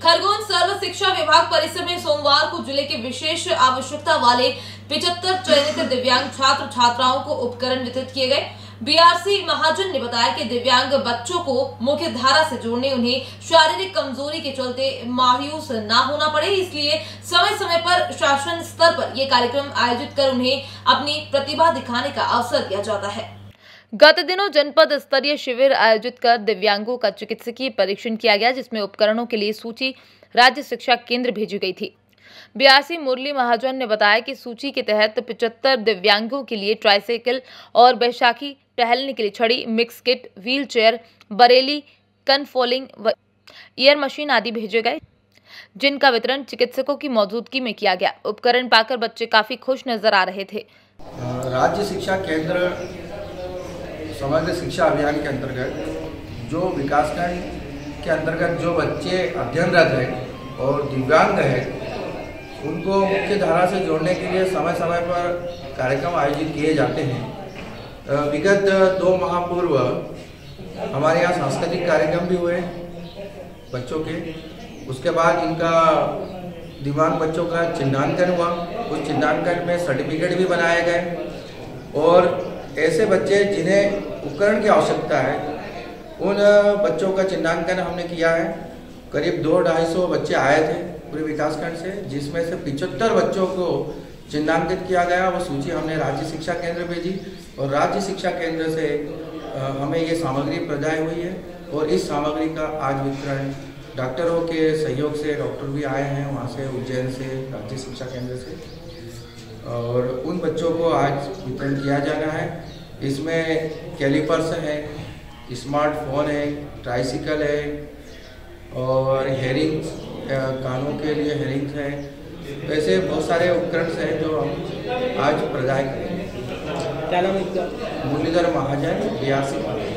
खरगोन सर्व शिक्षा विभाग परिसर में सोमवार को जिले के विशेष आवश्यकता वाले 75 चयनित दिव्यांग छात्र छात्राओं को उपकरण वितरित किए गए। बीआरसी महाजन ने बताया कि दिव्यांग बच्चों को मुख्य धारा से जोड़ने उन्हें शारीरिक कमजोरी के चलते मायूस न होना पड़े, इसलिए समय समय पर शासन स्तर पर ये कार्यक्रम आयोजित कर उन्हें अपनी प्रतिभा दिखाने का अवसर दिया जाता है। गत दिनों जनपद स्तरीय शिविर आयोजित कर दिव्यांगों का चिकित्सकीय परीक्षण किया गया, जिसमें उपकरणों के लिए सूची राज्य शिक्षा केंद्र भेजी गई थी। बीआरसी मुरली महाजन ने बताया कि सूची के तहत 75 दिव्यांगों के लिए ट्राइसाइकिल और बैसाखी टहलने के लिए छड़ी, मिक्स किट, व्हील चेयर, बरेली, कनफोलिंग व ईयर मशीन आदि भेजे गए, जिनका वितरण चिकित्सकों की मौजूदगी में किया गया। उपकरण पाकर बच्चे काफी खुश नजर आ रहे थे। राज्य शिक्षा केंद्र समग्र शिक्षा अभियान के अंतर्गत जो विकासखंड के अंतर्गत जो बच्चे अध्ययनरत हैं और दिव्यांग हैं, उनको मुख्य धारा से जोड़ने के लिए समय समय पर कार्यक्रम आयोजित किए जाते हैं। विगत 2 माह पूर्व हमारे यहाँ सांस्कृतिक कार्यक्रम भी हुए बच्चों के। उसके बाद इनका दिव्यांग बच्चों का चिन्हांकन हुआ। उस चिन्हांकन में सर्टिफिकेट भी बनाए गए और ऐसे बच्चे जिन्हें उपकरण की आवश्यकता है, उन बच्चों का चिन्हांकन हमने किया है। करीब 200-250 बच्चे आए थे पूरे विकासखंड से, जिसमें से 75 बच्चों को चिन्हांकित किया गया। वो सूची हमने राज्य शिक्षा केंद्र भेजी और राज्य शिक्षा केंद्र से हमें ये सामग्री प्रदान हुई है और इस सामग्री का आज वितरण डॉक्टरों के सहयोग से, डॉक्टर भी आए हैं वहाँ से, उज्जैन से, राज्य शिक्षा केंद्र से, और उन बच्चों को आज वितरण किया जाना है। इसमें कैलिपर्स है, स्मार्टफोन है, ट्राइसिकल है और हेयरिंग्स, कानों के लिए हेयरिंग्स है। ऐसे बहुत सारे उपकरण हैं जो हम आज प्रदान करेंगे। क्या नाम है? मुरलीधर महाजन, बीआरसी।